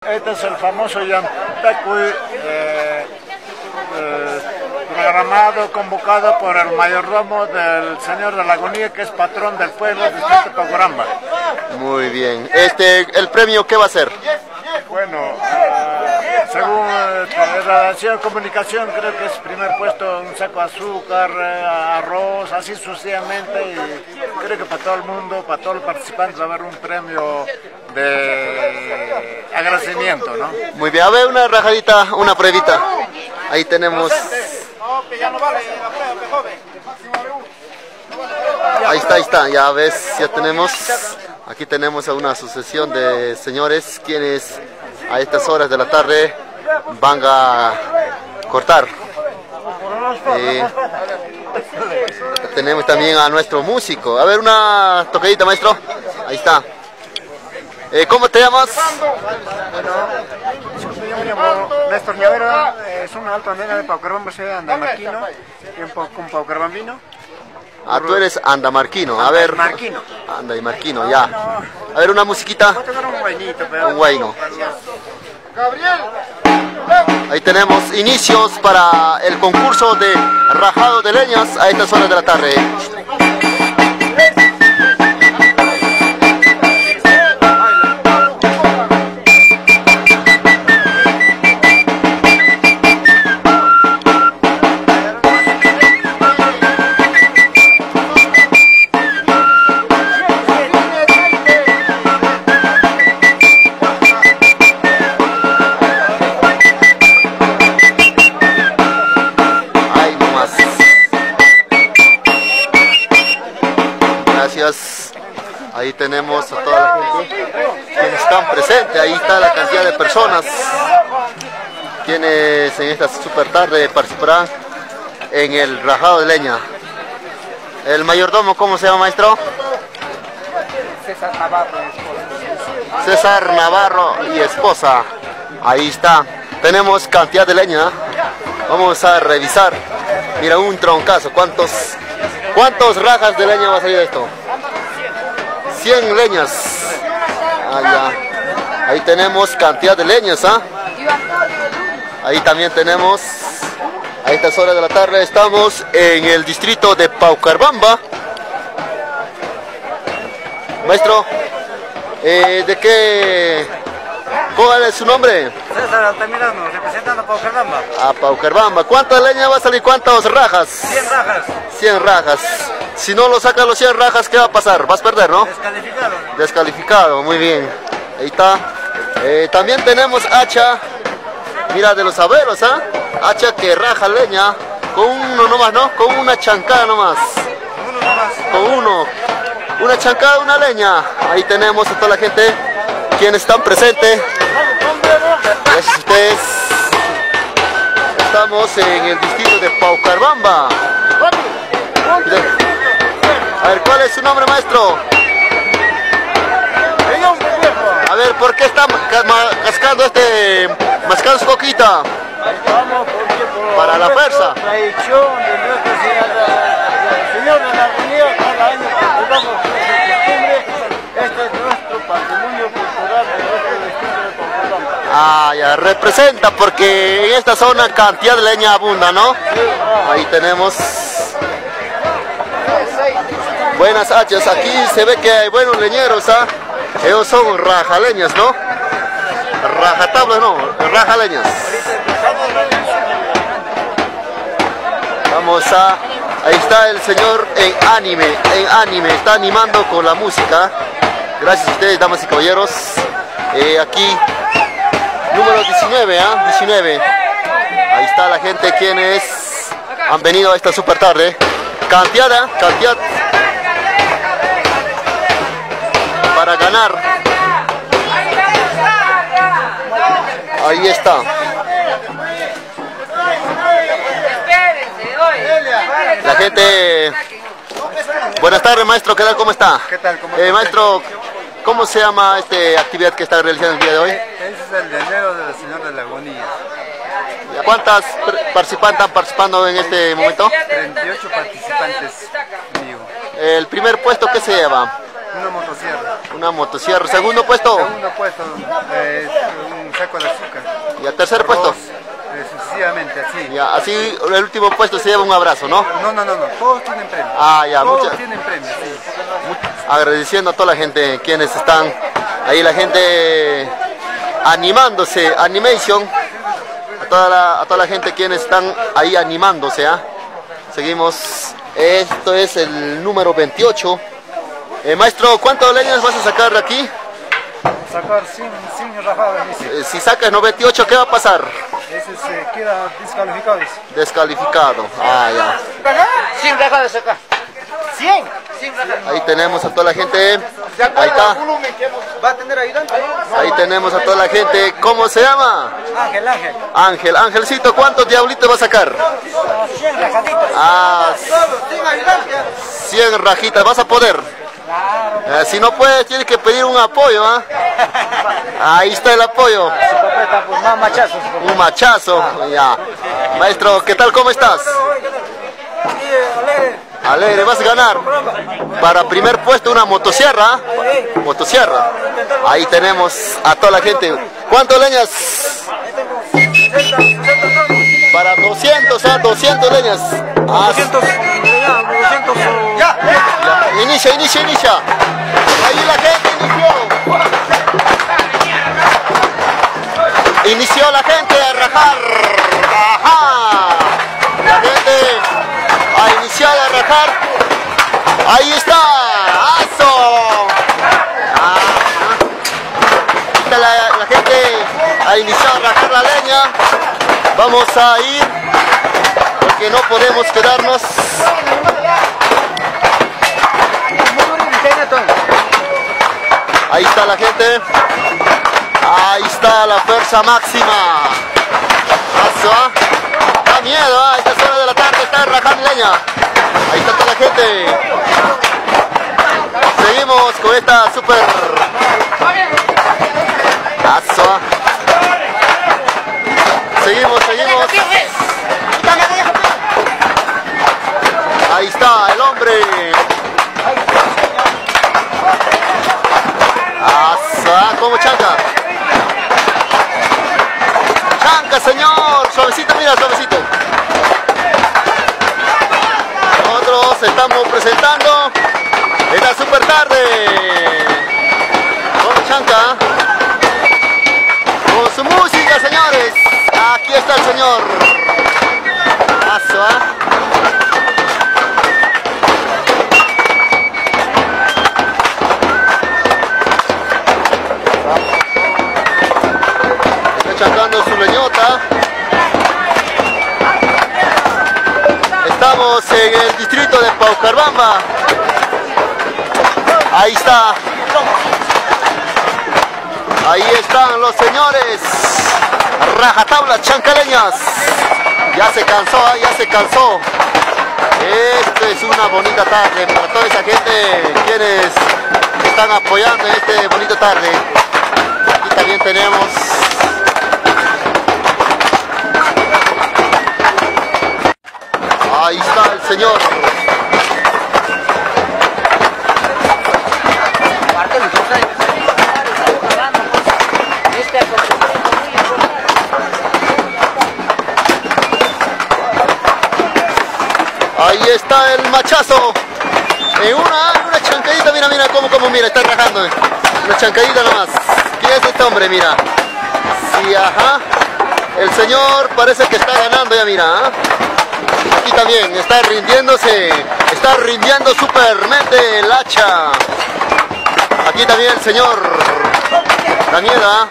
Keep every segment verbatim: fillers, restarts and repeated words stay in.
Este es el famoso Yantacuy, eh, eh, programado, convocado por el mayordomo del señor de la Agonía, que es patrón del pueblo del distrito de Paucaramba. Muy bien. Este, ¿el premio qué va a ser? Bueno, eh, según eh, Redacción Comunicación, creo que es primer puesto un saco de azúcar, eh, arroz, así sucesivamente, y creo que para todo el mundo, para todos los participantes va a haber un premio de agradecimiento, ¿no? Muy bien, a ver una rajadita, una pruebita. Ahí tenemos. Ahí está, ahí está, ya ves, ya tenemos. Aquí tenemos a una asociación de señores quienes a estas horas de la tarde van a cortar. Eh, tenemos también a nuestro músico. A ver, una tocadita, maestro. Ahí está. Eh, ¿Cómo te llamas? Bueno, yo me llamo Néstor Llavero, es una alta andina de Paucaramba, soy andamarquino, con paucarbambino. Ah, tú eres andamarquino, a ver. Marquino. Anda y marquino, ya. A ver, una musiquita. Voy a tocar un guainito, pero... Un guayno. Ahí tenemos inicios para el concurso de rajado de leñas a estas horas de la tarde. Ahí tenemos a toda la gente quienes están presentes. Ahí está la cantidad de personas quienes en esta super tarde participarán en el rajado de leña. El mayordomo, ¿cómo se llama, maestro? César Navarro y esposa. César Navarro y esposa. Ahí está. Tenemos cantidad de leña. Vamos a revisar. Mira, un troncazo. ¿Cuántos, cuántos rajas de leña va a salir de esto? cien leñas. Ah, ya. Ahí tenemos cantidad de leñas, ¿ah? Ahí también tenemos, a estas horas de la tarde estamos en el distrito de Paucaramba. Maestro, eh, ¿de qué? ¿Cuál es su nombre? César Altamirano, representando a Paucaramba. A Paucaramba. ¿Cuánta leña va a salir? ¿Cuántas rajas? cien rajas. cien rajas. Si no lo sacan los cien rajas, ¿qué va a pasar? Vas a perder, ¿no? Descalificado. Descalificado, muy bien. Ahí está. Eh, también tenemos hacha, mira, de los abuelos, ¿ah? Hacha que raja leña, con uno nomás, ¿no? Con una chancada nomás. Uno nomás. Con uno. Una chancada, una leña. Ahí tenemos a toda la gente quienes están presentes. Gracias a ustedes. Estamos en el distrito de Paucaramba. A ver, ¿cuál es su nombre, maestro? A ver, ¿por qué está cascando este, mascando su coquita? Para la fuerza. Tradición de nuestra Señor de la Agonía, cada año cultivamos nuestra costumbre. Este es nuestro patrimonio cultural de nuestro distrito de Paucaramba. Ah, ya, representa porque en esta zona cantidad de leña abunda, ¿no? Ahí tenemos buenas hachas. Aquí se ve que hay buenos leñeros, ¿ah? Ellos son rajaleñas, ¿no? Rajatablas, no, rajaleñas. Vamos a... Ahí está el señor en anime, en anime, está animando con la música. Gracias a ustedes, damas y caballeros. Eh, aquí, número diecinueve, ¿ah? diecinueve. Ahí está la gente quienes han venido a esta super tarde. Cantidad, ¿eh? Cantidad para ganar. Ahí está. La gente. Buenas tardes, maestro. ¿Qué tal? ¿Cómo está? ¿Qué tal? ¿Cómo eh, maestro, ¿cómo se llama esta actividad que está realizando el día de hoy? Ese es el llenero del Señor de la Agonía. ¿Cuántas participantes están participando en este momento? treinta y ocho participantes, amigo. El primer puesto, ¿qué se lleva? Una motosierra. Una motosierra. ¿Segundo puesto? Segundo puesto es un saco de azúcar. Y al tercer puesto. Eh, sucesivamente, así. Ya, así el último puesto se lleva un abrazo, ¿no? No, no, no, no. Todos tienen premio. Ah, ya, Todos muchas. tienen premio, sí. Agradeciendo a toda la gente quienes están ahí, la gente animándose, animation, a toda la, a toda la gente quienes están ahí animándose, ¿ah? Seguimos, esto es el número veintiocho. Eh, maestro, ¿cuántas leñas vas a sacar de aquí? Sacar sin, sin rajadas, dice. Eh, si sacas noventa y ocho, ¿qué va a pasar? Ese se queda descalificado, dice. Descalificado. Ah, ya. Sin rajadas acá. cien. Ahí tenemos a toda la gente. Ahí está. ¿Va a tener ayudante? Ahí tenemos a toda la gente. ¿Cómo se llama? Ángel, Ángel. Ángel. Angelcito, ¿cuántos diablitos va a sacar? cien rajaditas. Ah, Sin ayudante. cien rajitas. ¿Vas a poder? Eh, si no puedes, tienes que pedir un apoyo, ¿ah? Ahí está el apoyo. Su papá está por más machazos. Un machazo. Ya. Maestro, ¿qué tal? ¿Cómo estás? Alegre, vas a ganar. Para primer puesto una motosierra. Motosierra. Ahí tenemos a toda la gente. ¿Cuántas leñas? Para doscientos, ¿ah? doscientos leñas. Ah, doscientos. ya. Ya. Inicia, inicia, inicia. Ahí la gente inició. Inició la gente a rajar. Ajá. La gente ha iniciado a rajar. Ahí está. ¡Aso! Ah. La, la gente ha iniciado a rajar la leña. Vamos a ir porque no podemos quedarnos. Ahí está la gente. Ahí está la fuerza máxima. Aso, ¿ah? Da miedo, ¿ah? A esta hora de la tarde está rajando leña. Ahí está toda la gente. Seguimos con esta super. Aso, ¿ah? Seguimos, seguimos. Ahí está el hombre. Asa, como chanca. Chanca, señor. Suavecito, mira, suavecito. Nosotros estamos presentando esta super tarde. Con chanca. Con su música, señores. Aquí está el señor. Asa. Chacando su leñota. Estamos en el distrito de Paucarbamba. Ahí está. Ahí están los señores. Rajatablas chancaleñas. Ya se cansó, ya se cansó. Esto es una bonita tarde para toda esa gente quienes están apoyando en este bonito tarde. Aquí también tenemos. Ahí está el señor. Ahí está el machazo. En una, una chancadita, mira, mira cómo, cómo, mira, está rajando. Una chancadita nomás. ¿Quién es este hombre? Mira. Sí, ajá. El señor parece que está ganando ya, mira. ¿eh? Aquí también está rindiéndose, está rindiendo supermente el hacha. Aquí también el señor Daniela.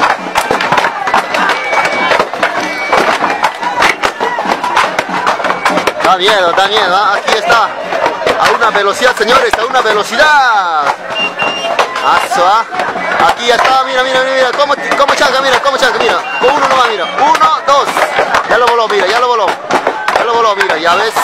Da miedo, da miedo, ¿eh? Aquí está, a una velocidad, señores, a una velocidad. Aso, ¿eh? Aquí ya está, mira, mira, mira, mira, cómo, cómo chanca, mira, cómo chanca, mira. Con uno nomás, mira, uno, dos. Ya lo voló, mira, ya lo voló. Ya lo voló, mira, ya ves.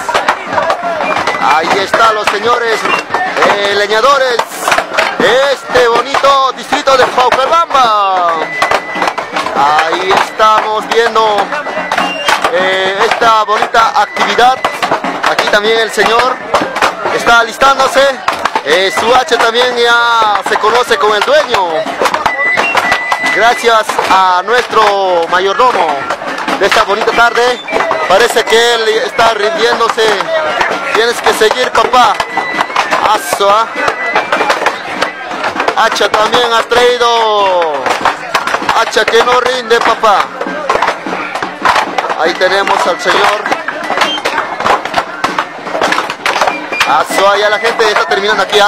Ahí están los señores eh, leñadores de este bonito distrito de Paucarbamba. Ahí estamos viendo eh, esta bonita actividad. Aquí también el señor está alistándose. Eh, su hacha también ya se conoce con el dueño. Gracias a nuestro mayordomo de esta bonita tarde. Parece que él está rindiéndose. Tienes que seguir, papá. Aso, ¿ah? Hacha también ha traído. Hacha que no rinde, papá. Ahí tenemos al señor. Aso, allá la gente está terminando aquí, ¿ah?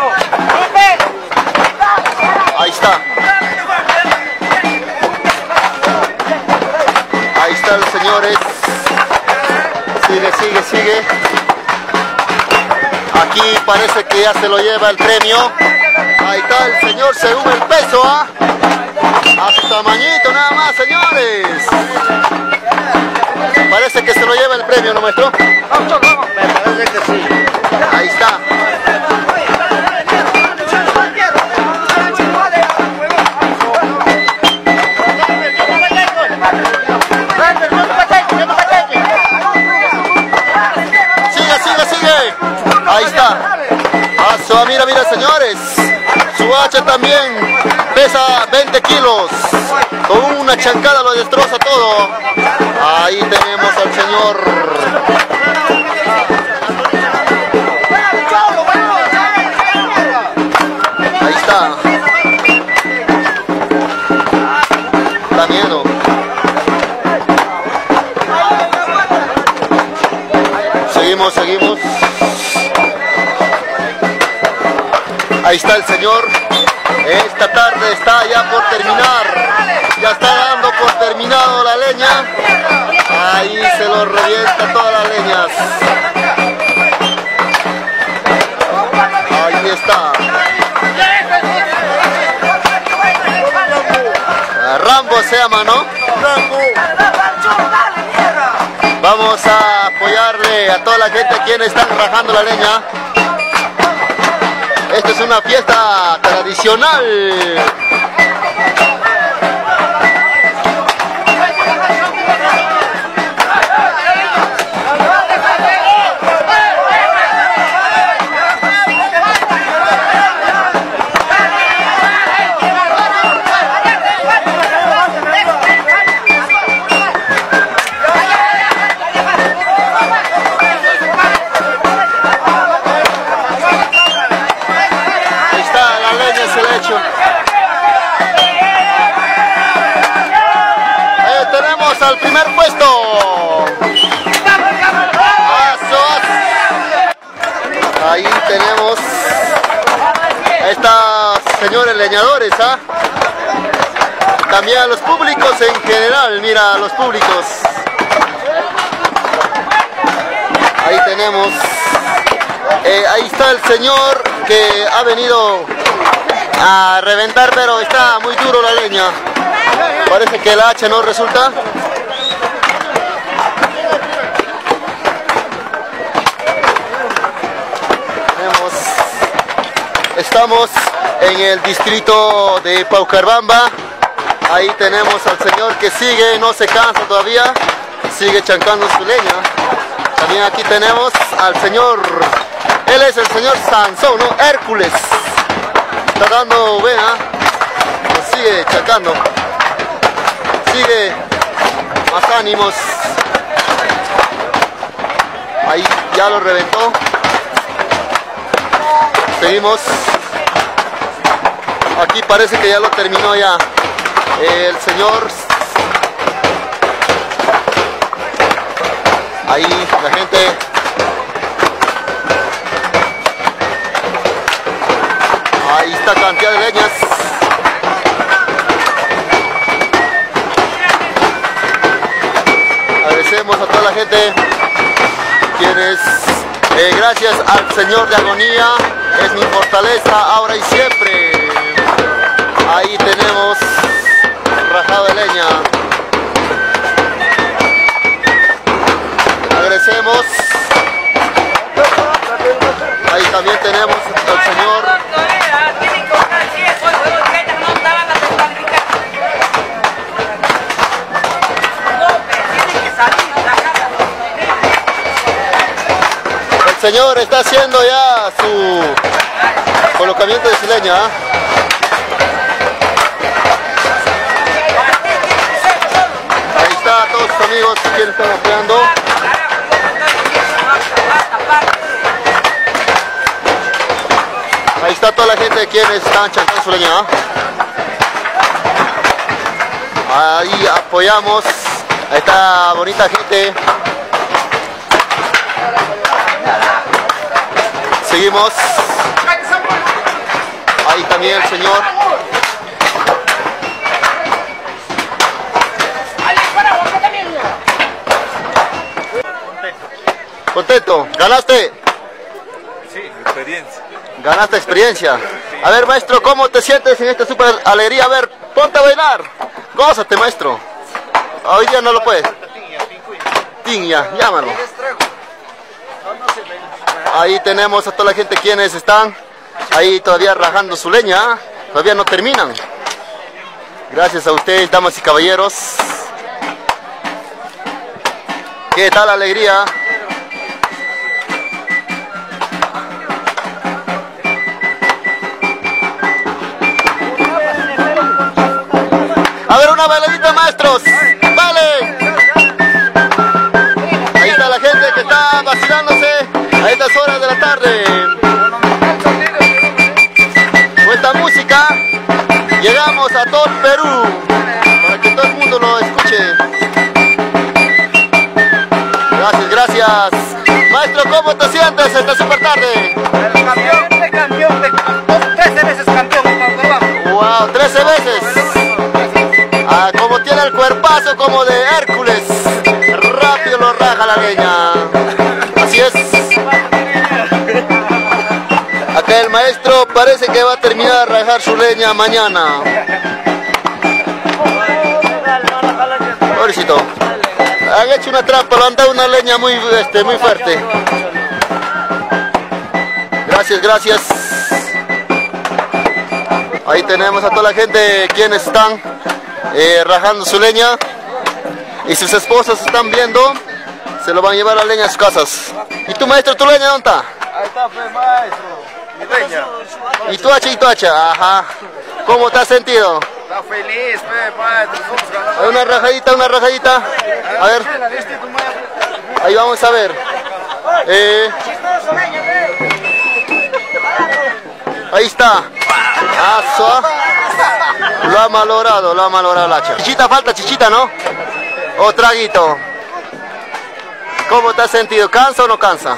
Ahí está. Ahí está el señores. Sigue, sigue, sigue. Aquí parece que ya se lo lleva el premio. Ahí está el señor según el peso, ¿ah? A su tamañito nada más, señores. Parece que se lo lleva el premio, ¿no, maestro? Me parece que sí. Ahí está. Sigue, sigue, sigue. Ahí está. Aso, mira, mira, señores. Su hacha también pesa veinte kilos. Con una chancada lo destroza todo. Ahí tenemos al señor. Ahí está. Da miedo. Seguimos, seguimos. Ahí está el señor. Esta tarde está ya por terminar. Ya está dando por terminado la leña. Ahí se lo revienta todas las leñas. Ahí está. Rambo se llama, ¿no? Rambo. Vamos a apoyarle a toda la gente quienes están rajando la leña. Esta es una fiesta tradicional. Eh, tenemos al primer puesto. Ahí tenemos a estos señores leñadores, ¿ah? También a los públicos en general, mira, a los públicos. Ahí tenemos. Eh, ahí está el señor que ha venido a reventar, pero está muy duro la leña. Parece que el hacha no resulta. Tenemos, estamos en el distrito de Paucarbamba. Ahí tenemos al señor que sigue, no se cansa todavía, sigue chancando su leña. También aquí tenemos al señor, él es el señor Sansón, ¿no? Hércules. Está dando buena, pues sigue chacando, sigue más ánimos. Ahí ya lo reventó. Seguimos. Aquí parece que ya lo terminó ya el señor. Ahí la gente. Ahí está cantidad de leñas. Agradecemos a toda la gente quienes, eh, gracias al Señor de Agonía, es mi fortaleza ahora y siempre. Ahí tenemos rajado de leña. Agradecemos. Ahí también tenemos al Señor. El señor está haciendo ya su colocamiento de su leña. amigos quienes están apoyando. Ahí está toda la gente quienes están chantando su leña. Ahí apoyamos a esta bonita gente. Seguimos. Ahí también el señor. ¿Contento? ¿Ganaste? Sí, experiencia. ¿Ganaste experiencia? A ver, maestro, ¿cómo te sientes en esta super alegría? A ver, ponte a bailar. Gózate, maestro. Hoy día no lo puedes. Tiña, llámalo. Ahí tenemos a toda la gente quienes están ahí todavía rajando su leña. Todavía no terminan. Gracias a ustedes, damas y caballeros. ¿Qué tal la alegría? A ver, una bailadita, maestros. ¡Vale! Ahí está la gente que está vacilándose a estas horas de la tarde. Con esta música llegamos a todo el Perú para que todo el mundo lo escuche. Gracias, gracias. Maestro, ¿cómo te sientes esta super tarde? El campeón de campeón, de trece veces campeón en Paucarbanba. Wow, trece veces. Ah, como tiene el cuerpazo como de Hércules, rápido lo raja la leña. Así es. Acá el maestro parece que va a terminar de rajar su leña mañana. Pobrecito. Han hecho una trampa, lo han dado una leña muy, este, muy fuerte. Gracias, gracias. Ahí tenemos a toda la gente quienes están eh, rajando su leña. Y sus esposas están viendo, se lo van a llevar la leña a sus casas. ¿Y tu maestro, tu leña dónde está? Ahí está, pues, maestro. Mi leña. ¿Y tu hacha y tu hacha? Ajá. ¿Cómo te has sentido? Está feliz, pues, maestro. Somos ganadores. Una rajadita, una rajadita. A ver. Ahí vamos a ver. Eh, ahí está. Aso. Lo ha malogrado, lo ha malogrado la hacha. Chichita falta, chichita, ¿no? O traguito. ¿Cómo te has sentido? ¿Cansa o no cansa?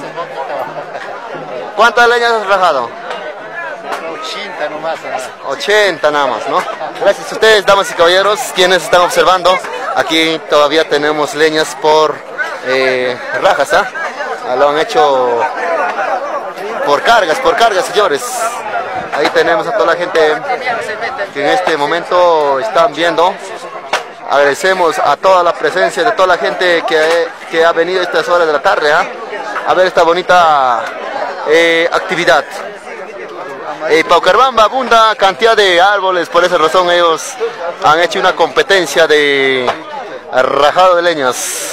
¿Cuántas leñas has rajado? ochenta nomás. ochenta nada más, ¿no? Gracias a ustedes, damas y caballeros, quienes están observando. Aquí todavía tenemos leñas por eh, rajas, ¿ah? ¿eh? Lo han hecho por cargas, por cargas, señores. Ahí tenemos a toda la gente que en este momento están viendo. Agradecemos a toda la presencia de toda la gente que, que ha venido a estas horas de la tarde, ¿eh? A ver esta bonita eh, actividad. En Paucarbanba abunda cantidad de árboles, por esa razón ellos han hecho una competencia de rajado de leñas.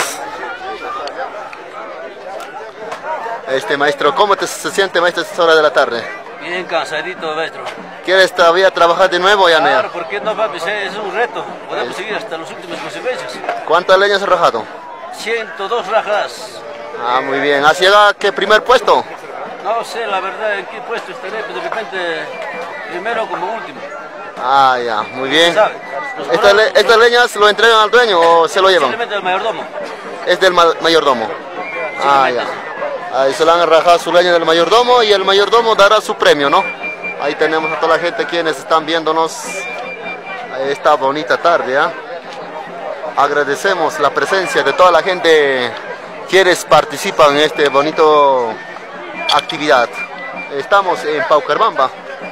Este maestro, ¿cómo te se siente, maestro, a estas horas de la tarde? Bien cansadito, maestro. ¿Quieres todavía trabajar de nuevo, ya no? Claro, porque no, papi, es un reto. Podemos seguir hasta las últimas consecuencias. ¿Cuántas leñas has rajado? ciento dos rajas. Ah, muy bien. ¿Has llegado a qué primer puesto? No sé, la verdad, en qué puesto estaré, pero de repente, primero como último. Ah, ya, muy bien. ¿Sabe? ¿Estas, le ¿Estas leñas lo entregan al dueño o se lo llevan? Simplemente el mayordomo. Es del ma mayordomo. Ah, ya. Ahí se le han rajado su leña del mayordomo y el mayordomo dará su premio, ¿no? Ahí tenemos a toda la gente quienes están viéndonos esta bonita tarde, ¿eh? Agradecemos la presencia de toda la gente quienes participan en este bonito actividad. Estamos en Paucarbanba.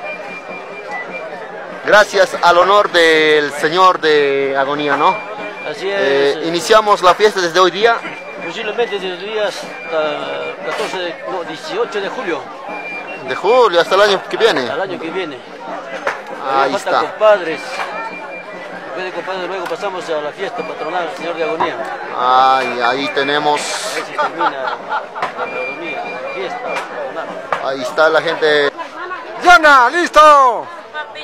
Gracias al honor del Señor de Agonía, ¿no? Así es. Eh, iniciamos la fiesta desde hoy día. Posiblemente desde el día hasta catorce, de, no, dieciocho de julio. De julio hasta el año que viene. Al año que viene. Ahí falta está. compadres. Después de compadres luego pasamos a la fiesta patronal del Señor de Agonía. Ahí, ahí tenemos. Ahí se termina la mayordomía, la fiesta patronal. Ahí está la gente. ¡Yana, listo!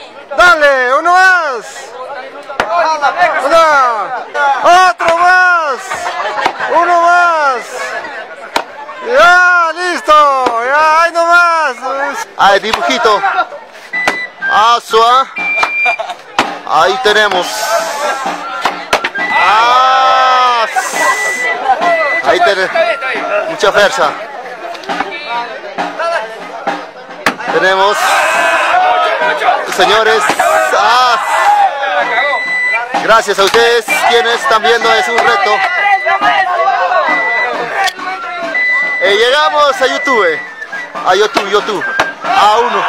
¡Dale, uno más! ¡Una! ¡Otro más! más. Uno más. Ya, listo. Ya, ahí nomás. Ahí, dibujito. Asua. Ahí tenemos. Ah, ahí tenemos. Mucha fuerza. Tenemos. Señores. Ah, gracias a ustedes quienes están viendo, es un reto. Eh, llegamos a YouTube, a YouTube, YouTube, a uno.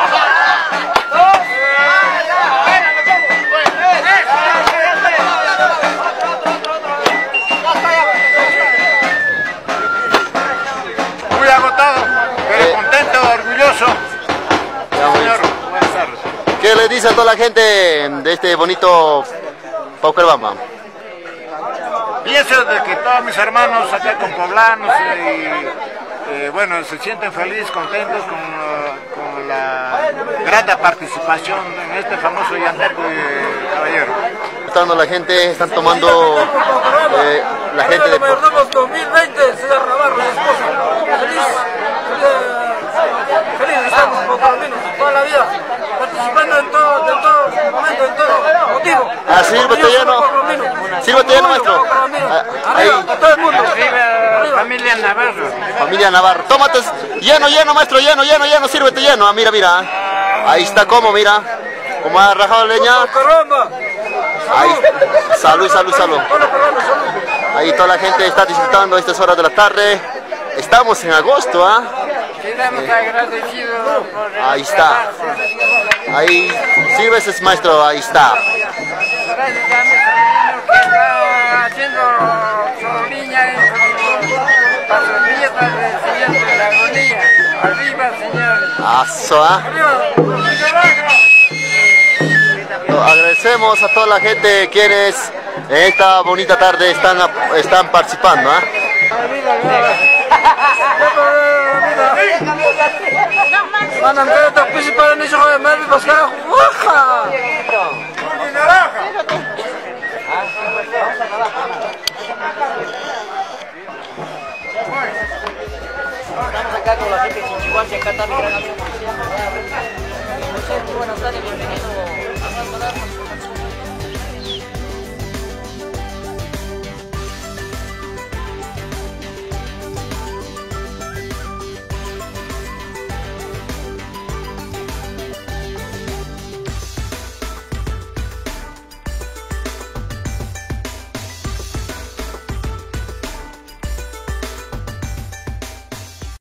Muy agotado, pero eh, contento, orgulloso. Señor, buenas tardes. ¿Qué le dice a toda la gente de este bonito Paucarabamba? Pienso de que todos mis hermanos acá con poblanos y eh, bueno, se sienten felices, contentos con, uh, con la grata participación en este famoso Yanteco de Caballero. Estando la gente, están tomando eh, la gente de dos mil veinte, señor Navarro, mi esposa. Feliz, feliz, feliz estamos por Colombino, toda la vida, participando en todo, en todo momento, en todo motivo. Ah, sírvete lleno, sírvete lleno, maestro. Ahí. A todo el mundo. Familia Navarro. Familia Navarro. Tómate lleno, lleno, maestro, lleno, lleno, lleno, sírvete lleno. Ah, mira, mira. Ahí está como, mira. Como ha rajado la leña. Ahí. Salud, salud, salud. Ahí toda la gente está disfrutando a estas horas de la tarde. Estamos en agosto, ¿ah? Quedamos agradecidos por el ahí está. Ahí, sírvese, maestro, ahí está. Gracias a mi sobrino que está haciendo su niña y su nieta del señor de la agonía. Arriba, señores. Aso, ¿ah? Agradecemos a toda la gente quienes en esta bonita tarde están, están participando, ¿ah? Estamos acá con la gente de Chinchihuahua, acá está mi gran amigo Marcial. Buenas tardes, bienvenido a